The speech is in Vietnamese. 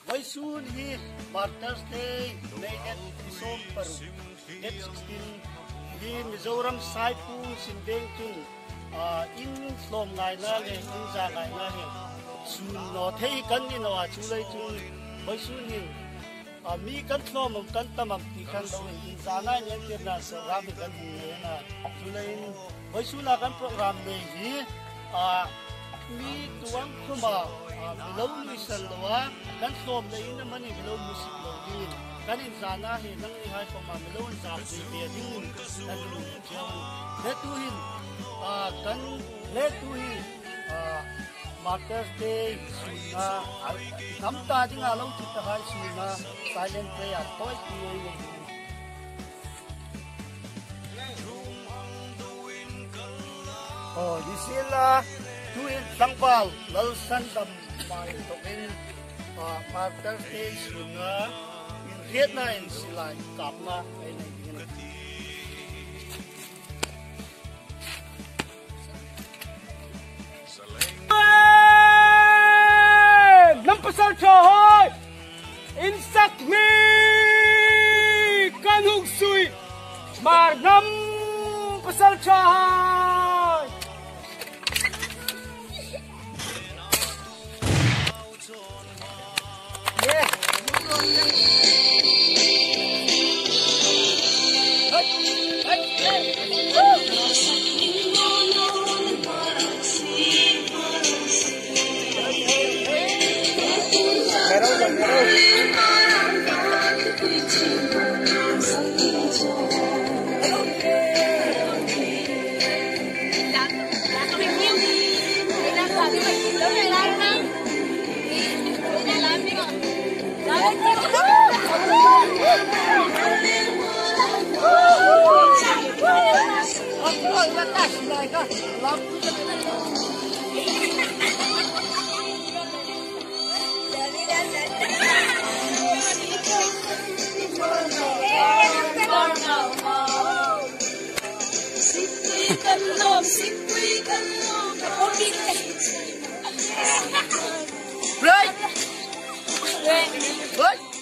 Vai soon hi Martyrs Day nay at som paru date 16 hi Mizoram Saipu Sindeng chung in slom ngai na le in za ngai na he sun no thei kan ni no chu lai chung vai soon hi mi kan slom kan tamam ti kan do in za na yen te na sa ram kan ni na chu lai vai soon kan program ne hi mi tuang khuma below mission lawa kan som le in mani below music lo din kan in zana he nang ni hai pama below in zam ti be din kan lu chang le tu hin kan le tu hin Martyrs Day suna nam ta ding a lo ti ta hai suna silent prayer toy ti ni disila tu in tangpal lal san dam mai to in Martyrs Day suna in Vietnam in silai kap na ai nei nam pasal choy in sak mi kan hung sui mar nam pasal choy Right.